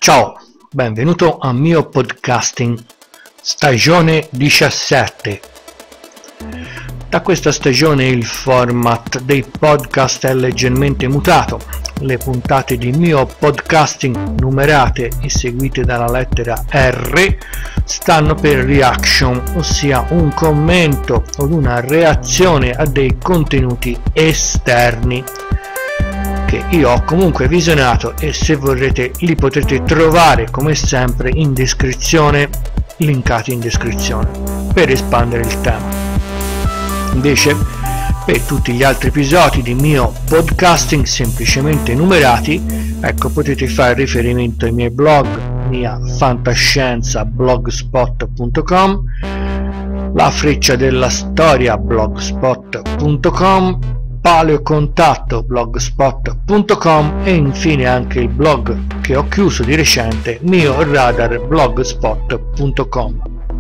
Ciao, benvenuto al mio podcasting, stagione 17. Da questa stagione il format dei podcast è leggermente mutato. Le puntate di mio podcasting numerate e seguite dalla lettera R stanno per reaction, ossia un commento o una reazione a dei contenuti esterni che io ho comunque visionato, e se vorrete li potrete trovare come sempre in descrizione, linkati in descrizione per espandere il tema. Invece per tutti gli altri episodi di mio podcasting semplicemente numerati, ecco, potete fare riferimento ai miei blog, mia fantascienza blogspot.com, la freccia della storia blogspot.com, paleocontatto blogspot.com e infine anche il blog che ho chiuso di recente, mio radar blogspot.com.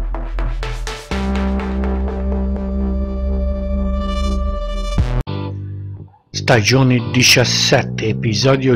Stagione 17, episodio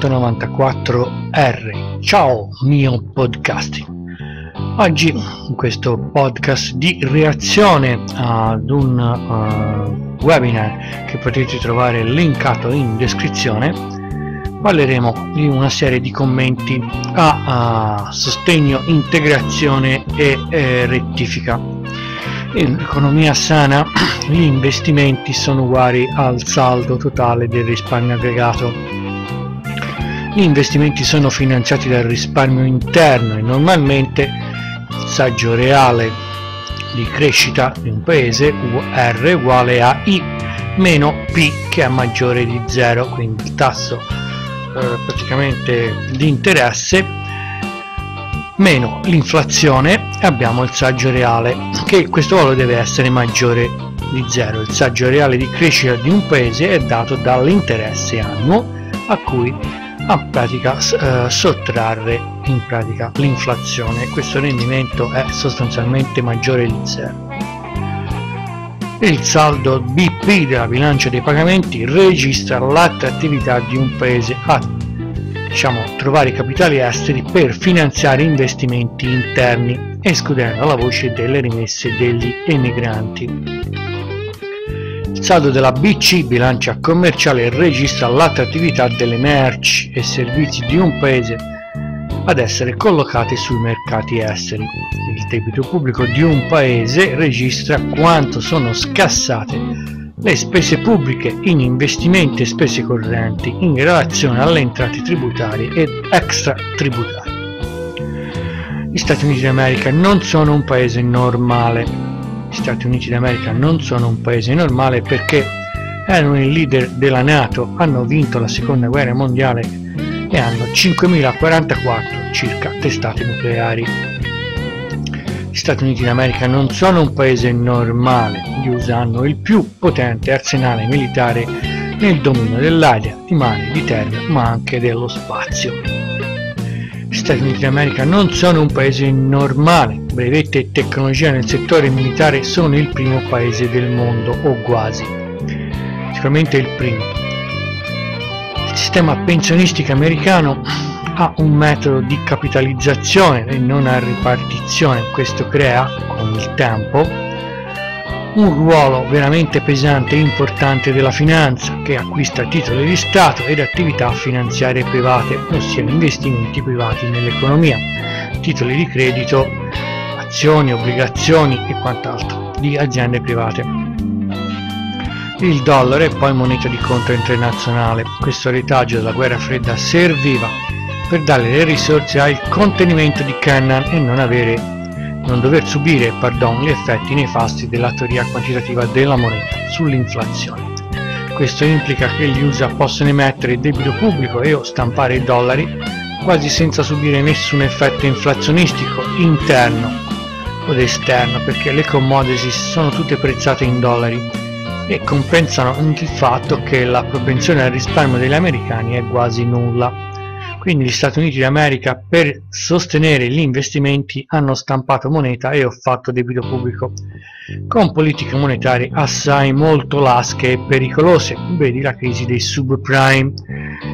194R. Ciao mio podcasting. Oggi in questo podcast di reazione ad un webinar che potete trovare linkato in descrizione, parleremo di una serie di commenti a sostegno, integrazione e rettifica. In economia sana gli investimenti sono uguali al saldo totale del risparmio aggregato. Gli investimenti sono finanziati dal risparmio interno e normalmente il saggio reale di crescita di un paese, R, uguale a I meno P, che è maggiore di 0, quindi il tasso praticamente di interesse meno l'inflazione, abbiamo il saggio reale, che questo valore deve essere maggiore di 0. Il saggio reale di crescita di un paese è dato dall'interesse annuo a cui a pratica sottrarre in pratica l'inflazione. Questo rendimento è sostanzialmente maggiore di 0. Il saldo BP della bilancia dei pagamenti registra l'attrattività di un paese a trovare capitali esteri per finanziare investimenti interni, escludendo la voce delle rimesse degli emigranti. Il saldo della BC, bilancia commerciale, registra l'attrattività delle merci e servizi di un paese ad essere collocati sui mercati esteri. Il debito pubblico di un paese registra quanto sono scassate le spese pubbliche in investimenti e spese correnti in relazione alle entrate tributarie ed extratributarie. Gli Stati Uniti d'America non sono un paese normale. Gli Stati Uniti d'America non sono un paese normale perché erano i leader della NATO, hanno vinto la seconda guerra mondiale e hanno 5.044 circa testate nucleari. Gli Stati Uniti d'America non sono un paese normale, gli USA hanno il più potente arsenale militare nel dominio dell'aria, di mare, di terra, ma anche dello spazio. Gli Stati Uniti d'America non sono un paese normale, brevetti e tecnologia nel settore militare sono il primo paese del mondo, o quasi, sicuramente il primo. Il sistema pensionistico americano ha un metodo di capitalizzazione e non a ripartizione. Questo crea, con il tempo, un ruolo veramente pesante e importante della finanza, che acquista titoli di Stato ed attività finanziarie private, ossia investimenti privati nell'economia, titoli di credito, azioni, obbligazioni e quant'altro di aziende private. Il dollaro è poi moneta di conto internazionale. Questo retaggio della guerra fredda serviva per dare le risorse al contenimento di Kennan e non dover subire gli effetti nefasti della teoria quantitativa della moneta sull'inflazione. Questo implica che gli USA possono emettere debito pubblico e o stampare dollari quasi senza subire nessun effetto inflazionistico interno od esterno, perché le commodities sono tutte prezzate in dollari e compensano il fatto che la propensione al risparmio degli americani è quasi nulla. Quindi gli Stati Uniti d'America, per sostenere gli investimenti, hanno stampato moneta e ho fatto debito pubblico con politiche monetarie assai molto lasche e pericolose. Vedi la crisi dei subprime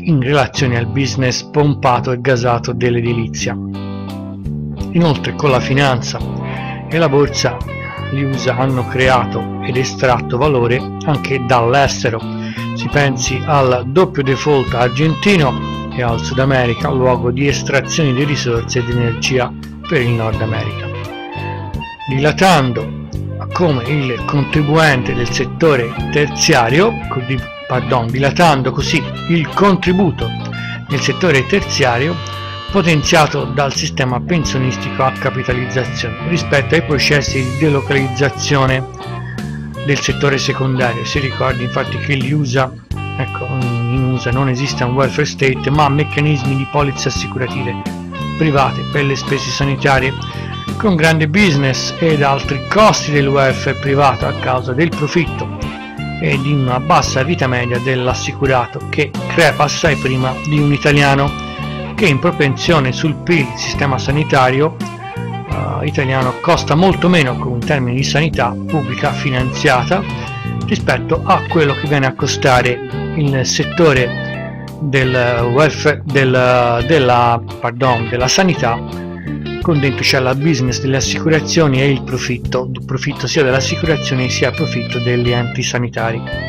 in relazione al business pompato e gasato dell'edilizia. Inoltre, con la finanza e la borsa, gli USA hanno creato ed estratto valore anche dall'estero. Si pensi al doppio default argentino e al Sud America, luogo di estrazione di risorse ed energia per il Nord America, dilatando come il contribuente del settore terziario, dilatando così il contributo del settore terziario potenziato dal sistema pensionistico a capitalizzazione rispetto ai processi di delocalizzazione del settore secondario. Si ricordi infatti che gli USA, in USA non esiste un welfare state, ma meccanismi di polizze assicurative private per le spese sanitarie, con grande business ed altri costi del welfare privato a causa del profitto e di una bassa vita media dell'assicurato, che crepa assai prima di un italiano, che in propensione sul PIL. Il sistema sanitario italiano costa molto meno in termini di sanità pubblica finanziata rispetto a quello che viene a costare il settore del welfare della sanità, con dentro c'è la business delle assicurazioni e il profitto sia delle assicurazioni sia profitto degli enti sanitari.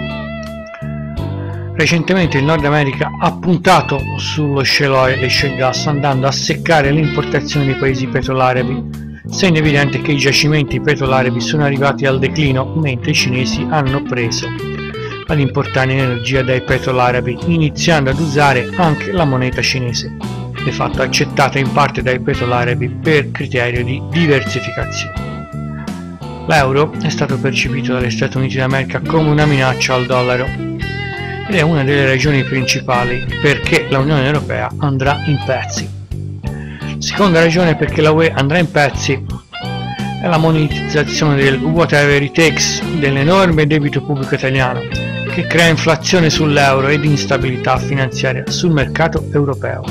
Recentemente il Nord America ha puntato sullo shale oil e shale gas, andando a seccare le importazioni dei paesi petrolarabi, segno evidente che i giacimenti petrolarabi sono arrivati al declino, mentre i cinesi hanno preso ad importare energia dai petrolarabi, iniziando ad usare anche la moneta cinese, di fatto accettata in parte dai petrolarabi per criterio di diversificazione. L'euro è stato percepito dagli Stati Uniti d'America come una minaccia al dollaro, ed è una delle ragioni principali perché l'Unione Europea andrà in pezzi. Seconda ragione perché la UE andrà in pezzi è la monetizzazione del whatever it takes, dell'enorme debito pubblico italiano, che crea inflazione sull'euro ed instabilità finanziaria sul mercato europeo.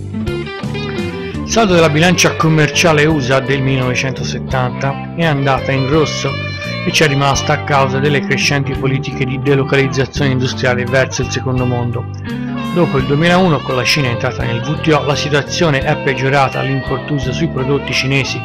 Il saldo della bilancia commerciale USA del 1970 è andata in rosso e c'è rimasta a causa delle crescenti politiche di delocalizzazione industriale verso il secondo mondo. Dopo il 2001, con la Cina entrata nel WTO, la situazione è peggiorata, l'import USA sui prodotti cinesi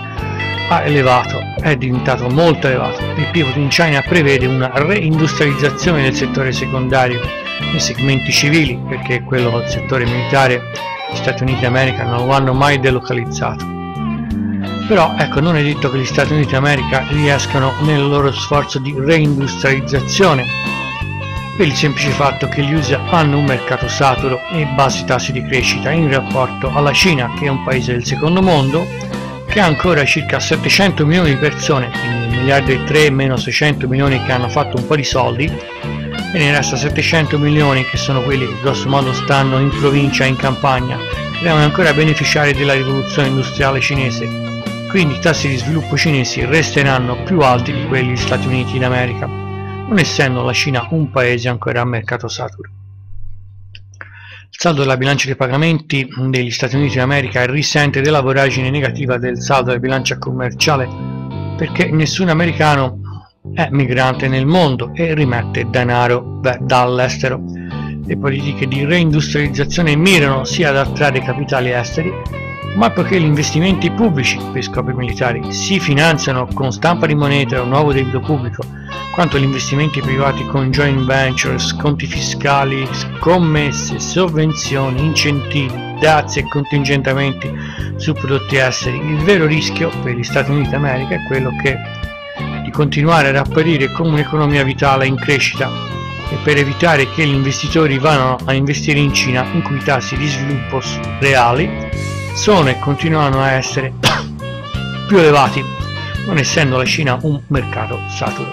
è diventato molto elevato. Il pivot in China prevede una reindustrializzazione del settore secondario nei segmenti civili, perché quello del settore militare gli Stati Uniti d'America non lo hanno mai delocalizzato. Però non è detto che gli Stati Uniti d'America riescano nel loro sforzo di reindustrializzazione, per il semplice fatto che gli USA hanno un mercato saturo e bassi tassi di crescita in rapporto alla Cina, che è un paese del secondo mondo, che ha ancora circa 700 milioni di persone, quindi 1,3 miliardi meno 600 milioni che hanno fatto un po' di soldi, e ne resta 700 milioni che sono quelli che grosso modo stanno in provincia e in campagna, che devono ancora beneficiare della rivoluzione industriale cinese. Quindi i tassi di sviluppo cinesi resteranno più alti di quelli degli Stati Uniti d'America, non essendo la Cina un paese ancora a mercato saturo. Il saldo della bilancia dei pagamenti degli Stati Uniti d'America risente della voragine negativa del saldo della bilancia commerciale, perché nessun americano è migrante nel mondo e rimette denaro dall'estero. Le politiche di reindustrializzazione mirano sia ad attrarre capitali esteri, ma poiché gli investimenti pubblici per scopi militari si finanziano con stampa di moneta o nuovo debito pubblico, quanto gli investimenti privati con joint venture, sconti fiscali, scommesse, sovvenzioni, incentivi, dazi e contingentamenti su prodotti esteri, il vero rischio per gli Stati Uniti d'America è quello di continuare ad apparire come un'economia vitale in crescita, e per evitare che gli investitori vadano a investire in Cina, in cui i tassi di sviluppo reali sono e continuano a essere più elevati, non essendo la Cina un mercato saturo.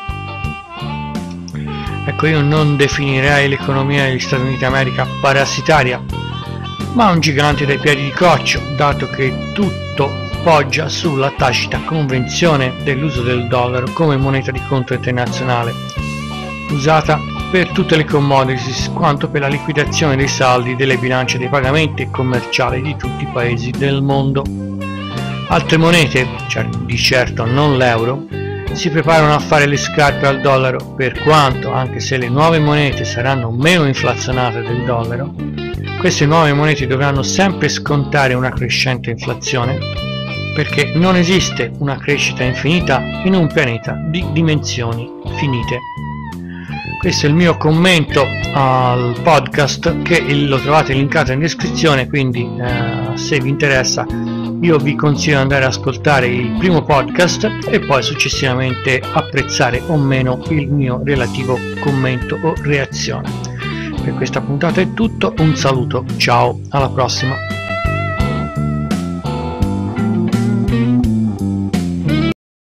Io non definirei l'economia degli Stati Uniti d'America parassitaria, ma un gigante dai piedi di coccio, dato che tutto poggia sulla tacita convenzione dell'uso del dollaro come moneta di conto internazionale, usata per tutte le commodities quanto per la liquidazione dei saldi delle bilance dei pagamenti commerciali di tutti i paesi del mondo. Altre monete, di certo non l'euro, si preparano a fare le scarpe al dollaro, per quanto, anche se le nuove monete saranno meno inflazionate del dollaro, Queste nuove monete dovranno sempre scontare una crescente inflazione, perché non esiste una crescita infinita in un pianeta di dimensioni finite. Questo è il mio commento al podcast, che lo trovate linkato in descrizione, quindi se vi interessa io vi consiglio di andare ad ascoltare il primo podcast e poi successivamente apprezzare o meno il mio relativo commento o reazione. Per questa puntata è tutto, un saluto, ciao, alla prossima.